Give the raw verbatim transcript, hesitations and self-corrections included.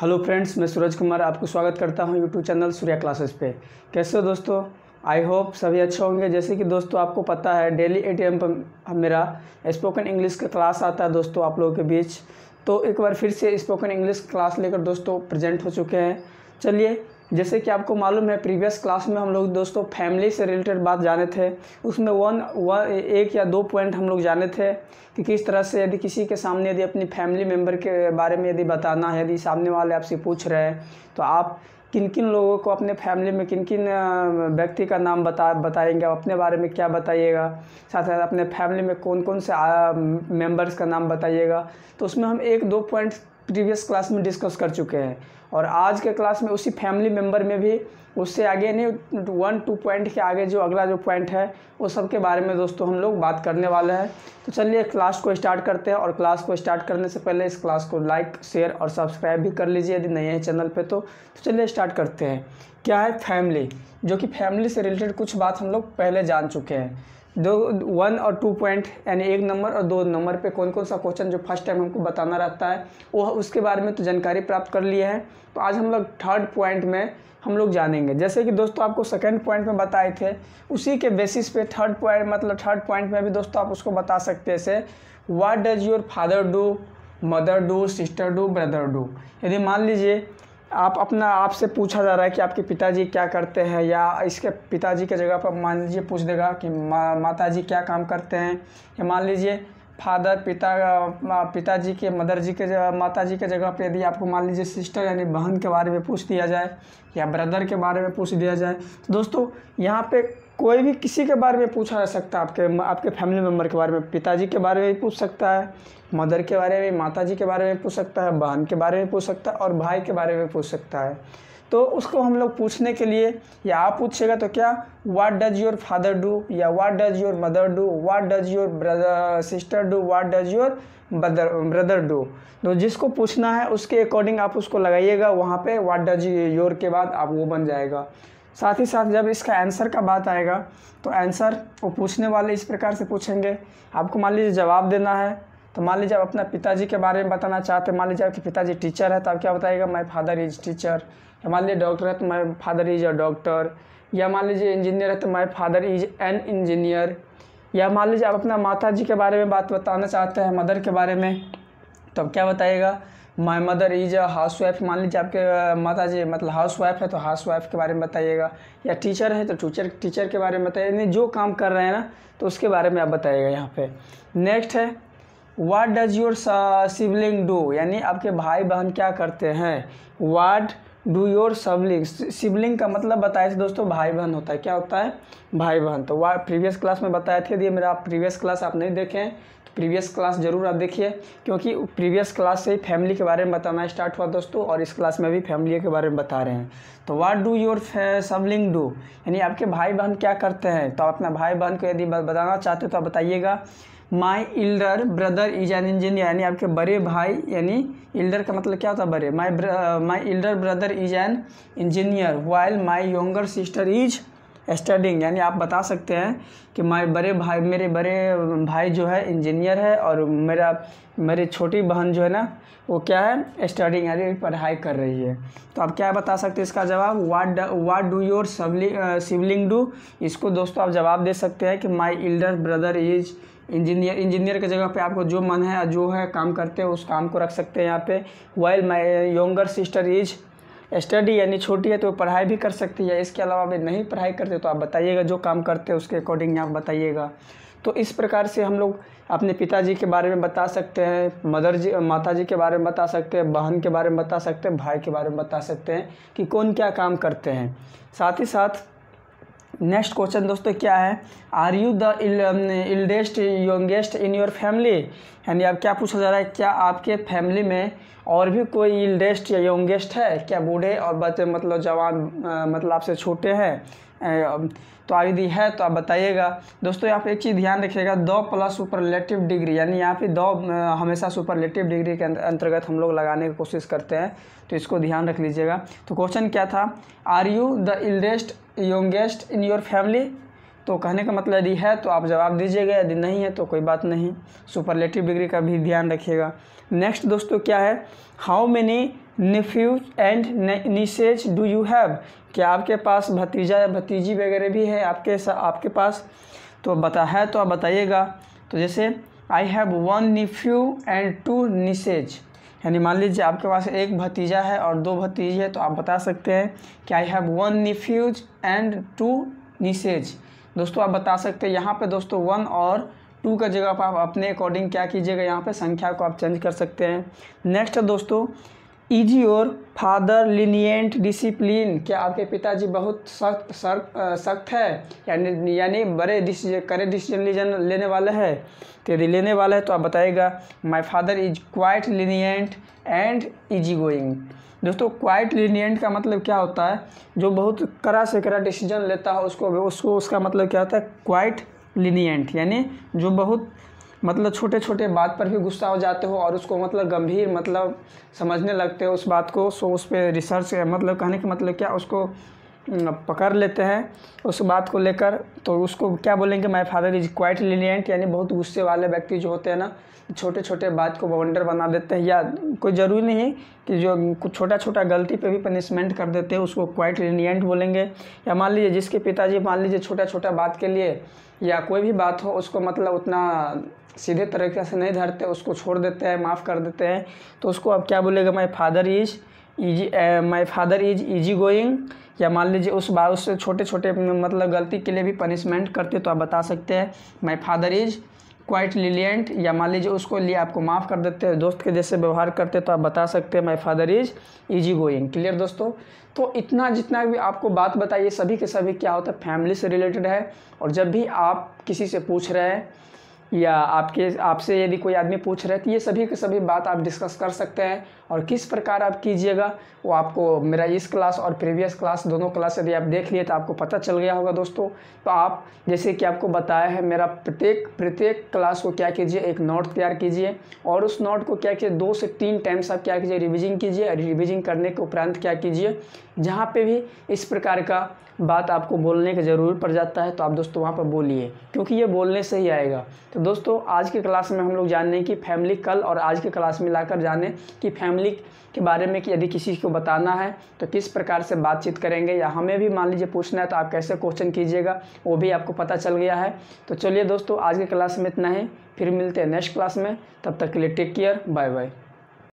Hello friends, मैं सूरज कुमार आपको स्वागत करता हूं यूट्यूब चैनल सूर्या क्लासेस पे। कैसे हो दोस्तों? आई होप सभी अच्छे होंगे। जैसे कि दोस्तों आपको पता है डेली एट ए एम पर मेरा स्पोकन इंग्लिश का क्लास आता है दोस्तों आप लोगों के बीच। तो एक बार फिर से स्पोकन इंग्लिश क्लास लेकर दोस्तों प्रेजेंट हो चुके हैं। चलिए, जैसे कि आपको मालूम है प्रीवियस क्लास में हम लोग दोस्तों फैमिली से रिलेटेड बात जाने थे। उसमें वन वन एक या दो पॉइंट हम लोग जाने थे कि किस तरह से यदि किसी के सामने यदि अपनी फैमिली मेम्बर के बारे में यदि बताना है, यदि सामने वाले आपसे पूछ रहे हैं तो आप किन किन लोगों को अपने फैमिली में किन किन व्यक्ति का नाम बता बताएंगे, अपने बारे में क्या बताइएगा, साथ साथ अपने फैमिली में कौन कौन से मेंबर्स का नाम बताइएगा। तो उसमें हम एक दो पॉइंट प्रीवियस क्लास में डिस्कस कर चुके हैं और आज के क्लास में उसी फैमिली मेम्बर में भी उससे आगे नहीं वन टू पॉइंट के आगे जो अगला जो पॉइंट है वो सब के बारे में दोस्तों हम लोग बात करने वाले हैं। तो चलिए क्लास को स्टार्ट करते हैं और क्लास को स्टार्ट करने से पहले इस क्लास को लाइक शेयर और सब्सक्राइब भी कर लीजिए यदि नए हैं चैनल पे तो। तो चलिए स्टार्ट करते हैं। क्या है फैमिली, जो कि फैमिली से रिलेटेड कुछ बात हम लोग पहले जान चुके हैं। दो वन और टू पॉइंट यानी एक नंबर और दो नंबर पे कौन कौन सा क्वेश्चन जो फर्स्ट टाइम हमको बताना रहता है वो उसके बारे में तो जानकारी प्राप्त कर लिए हैं। तो आज हम लोग थर्ड पॉइंट में हम लोग जानेंगे। जैसे कि दोस्तों आपको सेकंड पॉइंट में बताए थे उसी के बेसिस पे थर्ड पॉइंट मतलब थर्ड पॉइंट में भी दोस्तों आप उसको बता सकते हैं। जैसे what does your father do, mother do, sister do, brother do. यदि मान लीजिए आप अपना आपसे पूछा जा रहा है कि आपके पिताजी क्या करते हैं, या इसके पिताजी के जगह पर मान लीजिए पूछ देगा कि मा, माताजी क्या काम करते हैं, या मान लीजिए फादर पिता पिताजी के मदर जी के जगह माताजी के जगह पे यदि आपको मान लीजिए सिस्टर यानी बहन के बारे में पूछ दिया जाए या ब्रदर के बारे में पूछ दिया जाए तो दोस्तों यहाँ पे कोई भी किसी के बारे में पूछा जा सकता है। आपके आपके फैमिली मेम्बर के बारे में पिताजी के बारे में भी पूछ सकता है, मदर के बारे में, माताजी के बारे में पूछ सकता है, बहन के बारे में पूछ सकता है और भाई के बारे में पूछ सकता है। तो उसको हम लोग पूछने के लिए या आप पूछेगा तो क्या what does your father do, या what does your mother do, what does your brother sister do, what does your brother brother do. तो जिसको पूछना है उसके अकॉर्डिंग आप उसको लगाइएगा वहाँ पे व्हाट डज योर के बाद आप वो बन जाएगा। साथ ही साथ जब इसका आंसर का बात आएगा तो आंसर वो पूछने वाले इस प्रकार से पूछेंगे। आपको मान लीजिए जवाब देना है तो मान लीजिए आप अपना पिताजी के बारे में बताना चाहते हैं। मान लीजिए आपके पिताजी टीचर है तो आप क्या बताइएगा माय फादर इज टीचर, या मान लीजिए डॉक्टर है तो my father is a doctor, या मान लीजिए इंजीनियर है तो my father is an engineer, या मान लीजिए आप अपना माता जी के बारे में बात बताना चाहते हैं मदर के बारे में तो आप क्या बताइएगा my mother is a housewife. मान लीजिए आपके माता जी मतलब हाउस वाइफ है तो हाउस वाइफ के बारे में बताइएगा, या टीचर है तो टीचर टीचर के बारे में बताइए, नहीं जो काम कर रहे हैं ना तो उसके बारे में आप बताइएगा यहाँ पे। नेक्स्ट है what does your sibling do, यानी आपके भाई बहन क्या करते हैं। What do your sibling, sibling का मतलब बताए थे दोस्तों भाई बहन होता है। क्या होता है? भाई बहन। तो वह प्रीवियस क्लास में बताए थे। यदि मेरा प्रीवियस क्लास आप नहीं देखें तो प्रीवियस क्लास ज़रूर आप देखिए, क्योंकि प्रीवियस क्लास से ही फैमिली के बारे में बताना स्टार्ट हुआ दोस्तों और इस क्लास में भी फैमिली के बारे में बता रहे हैं। तो what do your sibling do, यानी आपके भाई बहन क्या करते हैं। तो आप अपना भाई बहन को यदि बताना चाहते हो तो आप बताइएगा my elder brother is an engineer, यानी आपके बड़े भाई, यानी इल्डर का मतलब क्या होता है बड़े, my my elder brother is an engineer while my younger sister is studying, यानी आप बता सकते हैं कि माई बड़े भाई मेरे बड़े भाई जो है इंजीनियर है और मेरा मेरी छोटी बहन जो है ना वो क्या है स्टडिंग यानी पढ़ाई कर रही है। तो आप क्या बता सकते हैं इसका जवाब what what do your sibling do. इसको दोस्तों आप जवाब दे सकते हैं कि my elder brother is engineer. Engineer की जगह पे आपको जो मन है जो है काम करते हैं उस काम को रख सकते हैं यहाँ पे। While my younger sister is study, यानी छोटी है तो पढ़ाई भी कर सकती है। इसके अलावा अगर नहीं पढ़ाई करते तो आप बताइएगा जो काम करते हैं उसके अकॉर्डिंग आप बताइएगा। तो इस प्रकार से हम लोग अपने पिताजी के बारे में बता सकते हैं, मदर जी माता जी के बारे में बता सकते हैं, बहन के बारे में बता सकते हैं, भाई के बारे में बता सकते हैं कि कौन क्या काम करते हैं। साथ ही साथ नेक्स्ट क्वेश्चन दोस्तों क्या है, are you the eldest youngest in your family, यानी अब क्या पूछा जा रहा है क्या आपके फैमिली में और भी कोई इल्डेस्ट या यंगेस्ट है क्या, बूढ़े और बच्चे मतलब जवान मतलब आपसे छोटे हैं। तो यदि है तो आप बताइएगा। दोस्तों यहाँ पे एक चीज़ ध्यान रखिएगा, दो प्लस सुपरलेटिव डिग्री, यानी यहाँ पे दो हमेशा सुपरलेटिव डिग्री के अंतर्गत हम लोग लगाने की कोशिश करते हैं, तो इसको ध्यान रख लीजिएगा। तो क्वेश्चन क्या था, are you the eldest youngest in your family. तो कहने का मतलब यदि है तो आप जवाब दीजिएगा, यदि नहीं है तो कोई बात नहीं, सुपरलेटिव डिग्री का भी ध्यान रखिएगा। नेक्स्ट दोस्तों क्या है, how many nephew and nieces do you have, क्या आपके पास भतीजा या भतीजी वगैरह भी है आपके आपके पास? तो बता है तो आप बताइएगा। तो जैसे I have one nephew and two nieces, यानी मान लीजिए आपके पास एक भतीजा है और दो भतीजी है, तो आप बता सकते हैं कि I have one nephews and two nieces. दोस्तों आप बता सकते हैं यहाँ पे दोस्तों वन और टू का जगह पर आप अपने अकॉर्डिंग क्या कीजिएगा, यहाँ पे संख्या को आप चेंज कर सकते हैं। नेक्स्ट है दोस्तों, is your father lenient discipline, क्या आपके पिताजी बहुत सख्त सख्त है, यानी यानी बड़े डिसीजन करे डिसीजन लेने वाले हैं? तो यदि लेने वाला है तो आप बताइएगा my father is quite lenient and easy going. दोस्तों क्वाइट लीनिएंट का मतलब क्या होता है? जो बहुत कड़ा से कड़ा डिसीजन लेता है उसको उसको उसका मतलब क्या होता है? क्वाइट लीनिएंट, यानी जो बहुत मतलब छोटे छोटे बात पर भी गुस्सा हो जाते हो और उसको मतलब गंभीर मतलब समझने लगते हो उस बात को, सो उस पर रिसर्च मतलब कहने का मतलब क्या, उसको पकड़ लेते हैं उस बात को लेकर, तो उसको क्या बोलेंगे? My father is quite lenient, यानी बहुत गुस्से वाले व्यक्ति जो होते हैं ना, छोटे छोटे बात को वंडर बना देते हैं, या कोई ज़रूरी नहीं कि जो कुछ छोटा छोटा गलती पे भी पनिशमेंट कर देते हैं उसको क्वाइट लीनिएंट बोलेंगे। या मान लीजिए जिसके पिताजी मान लीजिए छोटा छोटा बात के लिए या कोई भी बात हो उसको मतलब उतना सीधे तरीके से नहीं धरते, उसको छोड़ देते हैं, माफ़ कर देते हैं, तो उसको अब क्या बोलेगा? My father is easy my father is easy going. या मान लीजिए उस बात उससे छोटे छोटे मतलब गलती के लिए भी पनिशमेंट करते तो आप बता सकते हैं my father is quite lenient. या मान लीजिए उसको लिए आपको माफ़ कर देते हैं, दोस्त के जैसे व्यवहार करते तो आप बता सकते हैं my father is easy going. Clear दोस्तों? तो इतना जितना भी आपको बात बताइए सभी के सभी क्या होता है? फैमिली से रिलेटेड है। और जब भी आप किसी से पूछ रहे हैं या आपके आपसे यदि कोई आदमी पूछ रहे हैं तो ये सभी के सभी बात आप डिस्कस कर सकते हैं। और किस प्रकार आप कीजिएगा वो आपको मेरा इस क्लास और प्रीवियस क्लास दोनों क्लास यदि आप देख लिए तो आपको पता चल गया होगा दोस्तों। तो आप जैसे कि आपको बताया है मेरा प्रत्येक प्रत्येक क्लास को क्या कीजिए, एक नोट तैयार कीजिए और उस नोट को क्या कीजिए दो से तीन टाइम्स आप क्या कीजिए रिविजन कीजिए। रिविजन करने के उपरांत क्या कीजिए, जहाँ पे भी इस प्रकार का बात आपको बोलने की ज़रूरत पड़ जाता है तो आप दोस्तों वहाँ पर बोलिए, क्योंकि ये बोलने से ही आएगा। तो दोस्तों आज के क्लास में हम लोग जानें कि फैमिली, कल और आज के क्लास मिलाकर जानें कि फैमिली के बारे में कि यदि किसी को बताना है तो किस प्रकार से बातचीत करेंगे, या हमें भी मान लीजिए पूछना है तो आप कैसे क्वेश्चन कीजिएगा वो भी आपको पता चल गया है। तो चलिए दोस्तों आज के क्लास में इतना ही, फिर मिलते हैं नेक्स्ट क्लास में, तब तक के लिए टेक केयर, बाय बाय।